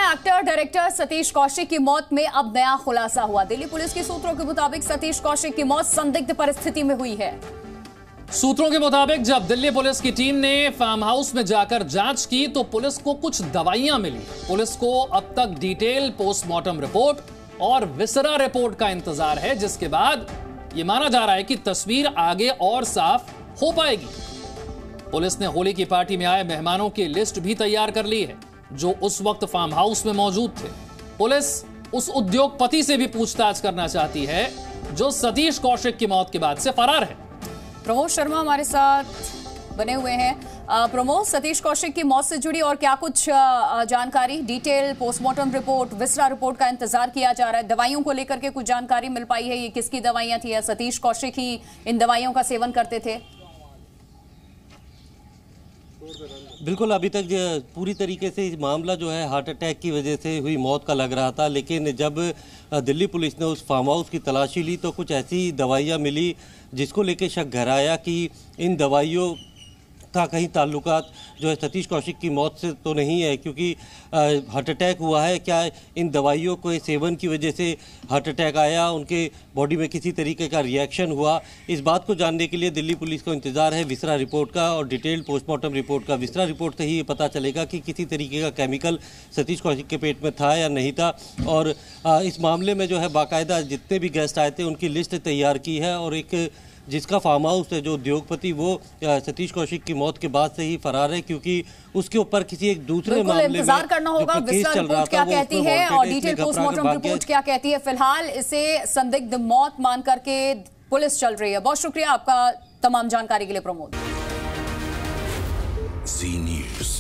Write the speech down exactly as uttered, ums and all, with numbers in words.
Actor director Satish Kaushik की मौत में अब नया खुलासा हुआ। दिल्ली पुलिस के सूत्रों के मुताबिक सतीश कौशिक की मौत संदिग्ध परिस्थिति में हुई है। सूत्रों के मुताबिक जब दिल्ली पुलिस की टीम ने फार्म हाउस में जाकर जांच की तो पुलिस को कुछ दवाइयां मिली। पुलिस को अब तक डिटेल पोस्टमार्टम रिपोर्ट और विसरा रिपोर्ट का इंतजार है, जिसके बाद यह माना जा रहा है कि तस्वीर आगे और साफ हो पाएगी। पुलिस ने होली की पार्टी में आए मेहमानों की लिस्ट भी तैयार कर ली है जो उस वक्त फार्म हाउस में मौजूद थे। पुलिस उस उद्योगपति से भी पूछताछ करना चाहती है जो सतीश कौशिक की मौत के बाद से फरार है। प्रमोद शर्मा हमारे साथ बने हुए हैं। प्रमोद, सतीश कौशिक की मौत से जुड़ी और क्या कुछ जानकारी, detail postmortem report, viscera report का इंतजार किया जा रहा है। दवाइयों को लेकर के कुछ जानकारी मिल पाई है? ये किसकी दवाइयां थी या सतीश कौशिक ही इन दवाइयों का सेवन करते थे? बिल्कुल, अभी तक पूरी तरीके से इस मामला जो है हार्ट अटैक की वजह से हुई मौत का लग रहा था, लेकिन जब दिल्ली पुलिस ने उस फार्म हाउस की तलाशी ली तो कुछ ऐसी दवाइयां मिली जिसको लेके शक गहराया कि इन दवाइयों का कहीं ताल्लुकात जो है सतीश कौशिक की मौत से तो नहीं है, क्योंकि हार्ट अटैक हुआ है। क्या इन दवाइयों के सेवन की वजह से हार्ट अटैक आया, उनके बॉडी में किसी तरीके का रिएक्शन हुआ? इस बात को जानने के लिए दिल्ली पुलिस को इंतजार है विसरा रिपोर्ट का और डिटेल्ड पोस्टमार्टम रिपोर्ट का। विसरा रिपोर्ट से ही ये पता चलेगा कि किसी तरीके का केमिकल सतीश कौशिक के पेट में था या नहीं था। और इस मामले में जो है बाकायदा जितने भी गेस्ट आए थे उनकी लिस्ट तैयार की है और एक जिसका फार्म हाउस है जो उद्योगपति वो सतीश कौशिक की मौत के बाद से ही फरार है, क्योंकि उसके ऊपर किसी एक दूसरे मामले में इंतजार करना होगा। विसरा रिपोर्ट क्या कहती है और डिटेल पोस्टमार्टम रिपोर्ट क्या कहती है? फिलहाल इसे संदिग्ध मौत मान करके पुलिस चल रही है। बहुत शुक्रिया आपका तमाम जानकारी के लिए प्रमोद। जी न्यूज़।